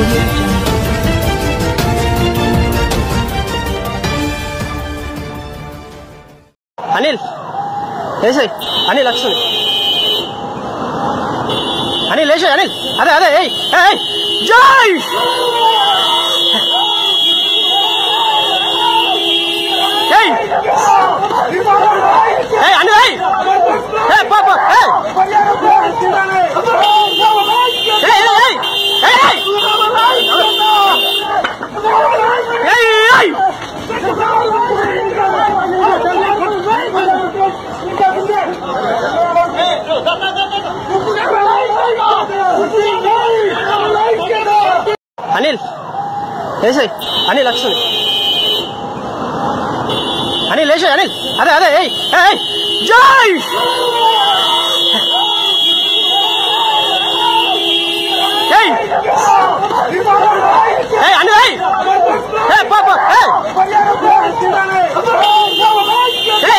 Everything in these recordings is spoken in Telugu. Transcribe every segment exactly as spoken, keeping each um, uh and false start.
अनिल ऐसे अनिल लक्ष्मण अनिल ऐसे अनिल अरे अरे ए ए जय ए ए अनिल ए ए पापा ए ए ए ए ए अनिल ऐसे अनिल लक्ष्मण अनिल ऐसे अनिल अरे अरे ए ए जय ए ए अनिल ए ए पापा ए ए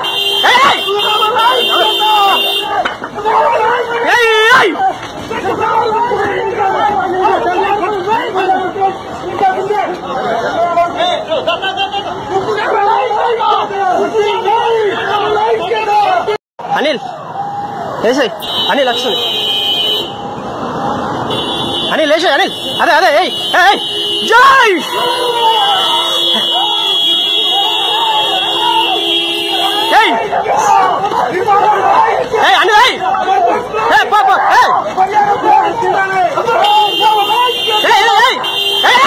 ए ए अनिल ऐसे अनिल लक्ष्मण अनिल ऐसे अनिल अरे अरे ए ए जय ए ए अनिल ए ए पापा ए ए ए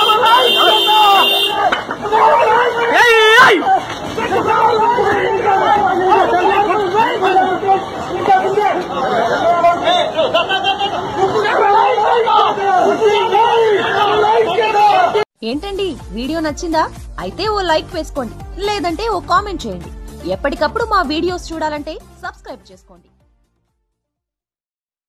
ఏంటండి వీడియో నచ్చిందా? అయితే ఓ లైక్ వేసుకోండి, లేదంటే ఓ కామెంట్ చేయండి. ఎప్పటికప్పుడు మా వీడియోస్ చూడాలంటే సబ్స్క్రైబ్ చేసుకోండి.